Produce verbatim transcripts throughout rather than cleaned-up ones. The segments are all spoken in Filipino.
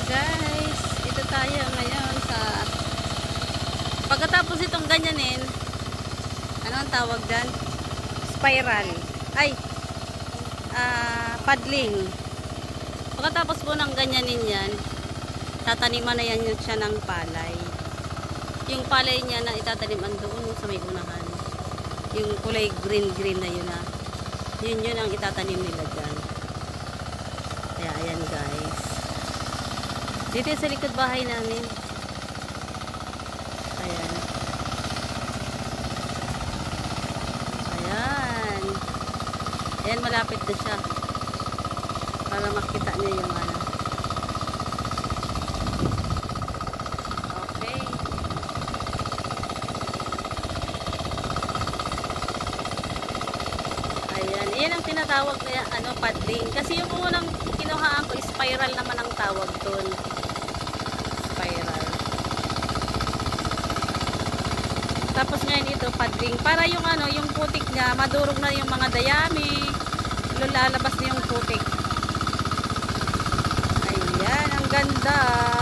Guys, dito tayo ngayon sa pagkatapos itong ganyanin, ano ang tawag dyan? Spiral ay uh, paddling. Pagkatapos po ng ganyanin yan, tataniman na yan siya ng palay. Yung palay niya na itataniman doon sa may unahan, yung kulay green green na yun na yun yun ang itatanim nila dyan. Kaya ayan guys, dito sa likod bahay namin. Ayan. Ayan. Ayan, malapit na siya. Para makita niya yung ano. Okay. Ayan. Ayan ang tinatawag na ano, paddling. Kasi yung unang kinuhaan ko, spiral naman ang tawag dun. Spiral. Tapos ngayon ito, paddling. Para yung ano, yung putik niya, madurog na yung mga dayami. Lalabas na yung putik. Ayan, ang ganda.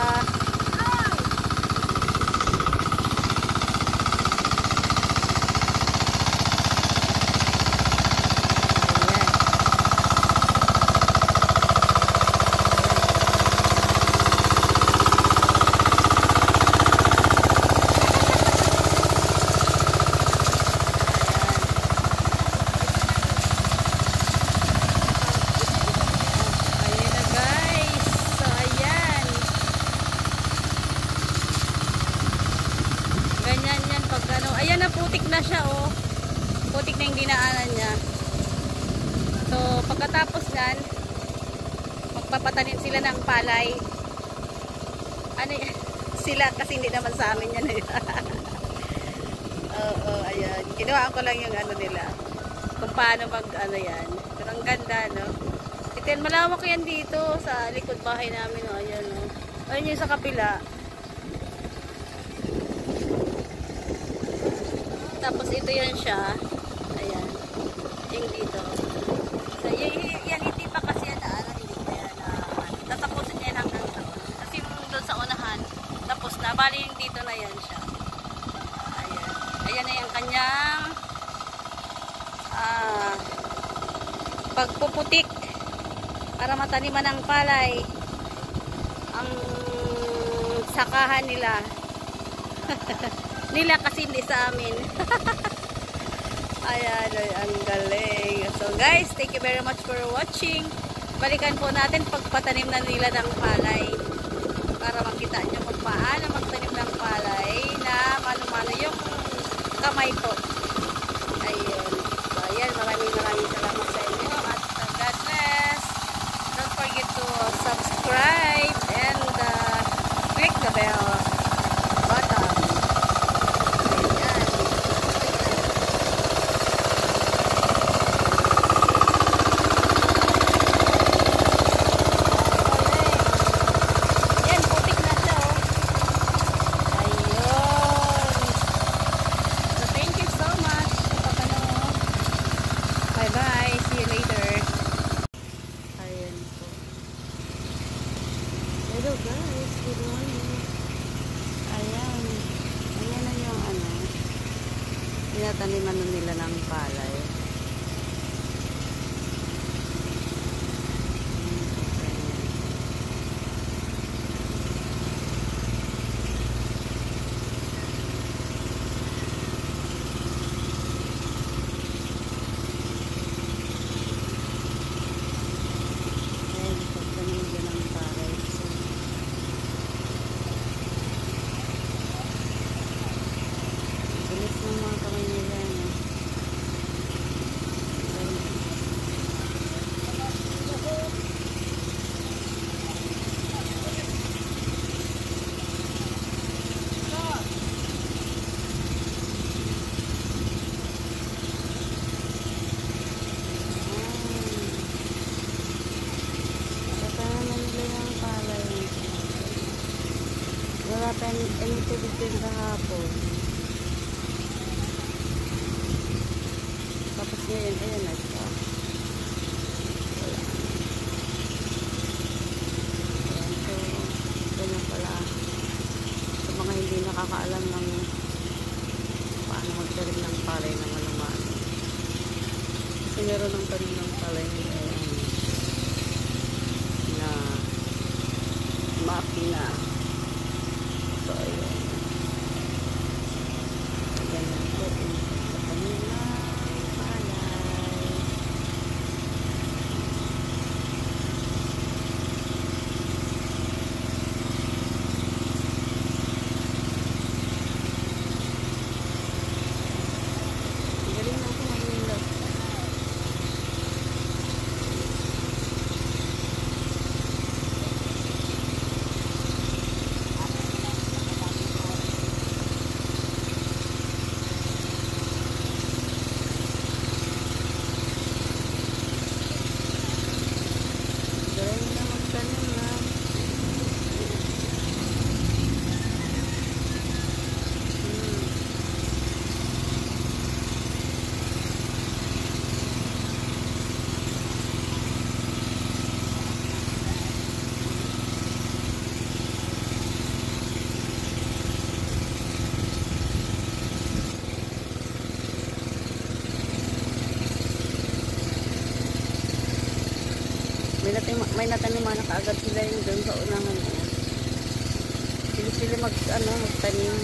Ganyan yan pag ano. Ayan na, putik na siya oh. Putik na yung dinaanan niya. So, pagkatapos yan, magpapatanim sila ng palay. Ano yan? Sila kasi hindi naman sa amin yan. Oo, oh, oh, ayan. Kinuha ko lang yung ano nila. Kung paano mag ano yan. Pero ang ganda, no? Ito yan, malawak yan dito sa likod bahay namin. Oh. Ayan, oh. Ayan yung sa kapila. Tapos ito yan siya. Ayan. Yung dito. So, yan, yan hindi pa kasi yan na ano, hindi pa yan na uh, tatapusin yan hanggang doon. Kasi yung doon sa unahan, tapos na. Bali yung dito na yan siya. Ayan. Ayan na yung kanyang uh, pagpuputik para mataniman ng palay ang sakahan nila. Nila kasi hindi sa amin. Ayan, ay, ang galing. So guys, thank you very much for watching. Balikan po natin pagpatanim na nila ng palay para makita nyo kung paano magtanim ng palay na mano-mano yung kamay po. Ayun. So ayan, maraming maraming salamat sa inyo at uh, God bless. Don't forget to subscribe and uh, click the bell button. Bye-bye. See you later. Ayan po. Hello guys. Good morning. Ayan. Ayan na yung ano. Tinataniman nila ng palay. Wala pa yung tubig din kahapon. Tapos ngayon, ayan na siya. Ayan, so meron ng tanim ng palay na makina. So, ayun. Ganyan po. Tanim ng palay. Galing na ako Manila. Galing na magtanim na. May natin may nataniman na kaagad sila yung doon sa unahan. Sila sila mag ano magtanim.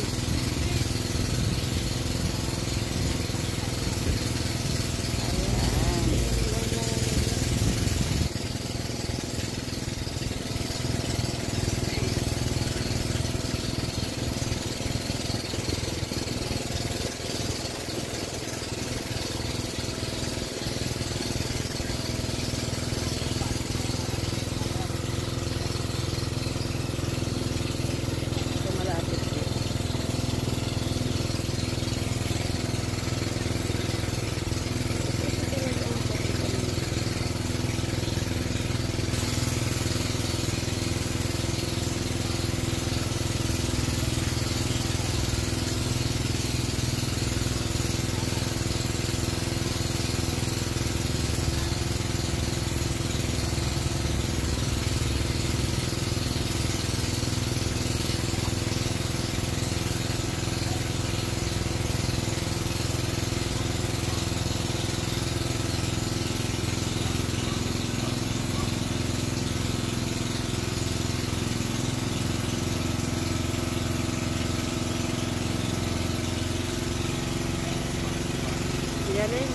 Galing.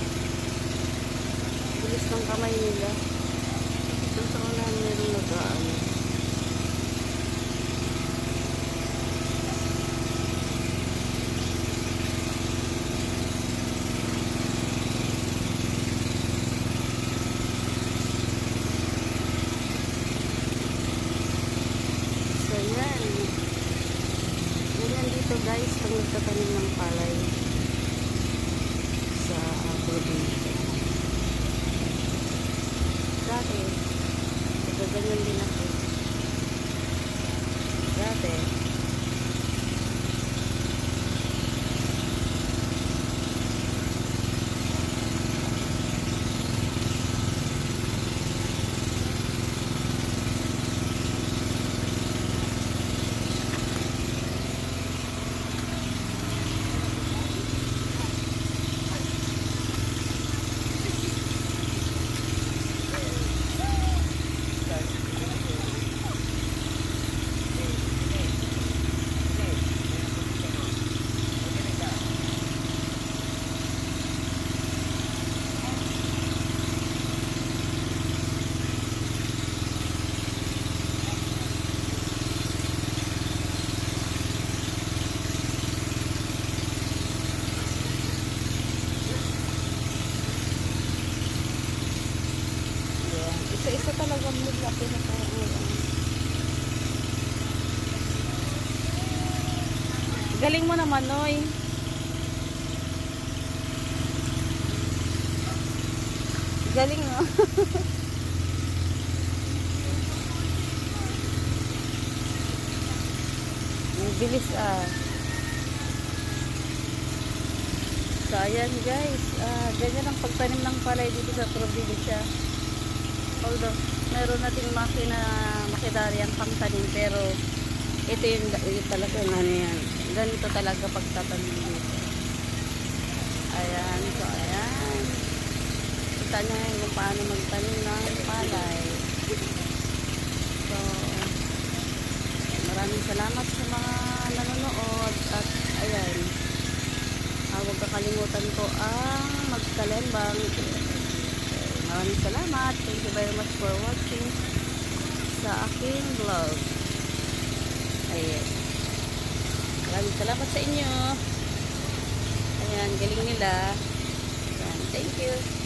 Bilis ng kamay nila. Doon sa unahan meron nag-aan. So yan. Ganyan dito guys pag nagtatanim ng palay sa probinsya. Dati, nagaganyan din ako. Dati, isa-isa talaga mula pinaka-uwan. Galing mo naman, Noy. Galing, no? Ang bilis, ah. So, ayan, guys. Ah, ganyan ang pagtanim ng palay dito sa probinsya. Although, meron nating makina, makidaryang pangtanim, pero ito yung, yung talaga ano yan. Ganito talaga pagtatanim dito. Ayan, so ayan. makikita nyo ngayon kung paano magtanim ng palay. So, maraming salamat sa mga nanonood at ayan, ah, huwag kakalimutan ko ang magkalembang. Maraming salamat. Thank you very much for watching sa aking vlog. Ayan. Maraming salamat sa inyo. Ayan, galing nila. Ayan, thank you.